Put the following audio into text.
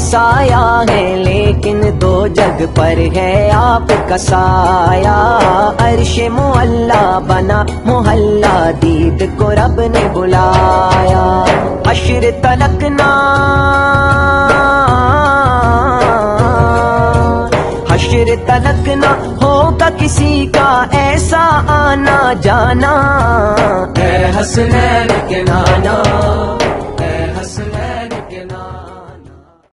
साया है, लेकिन दो जग पर है आपका साया। अर्शे मुअल्ला बना मोहल्ला, दीद को रब ने बुलाया। हश्र तलक ना, हश्र तलक ना होगा किसी का ऐसा आना जाना। ऐ हसनैन के नाना, ऐ हसनैन।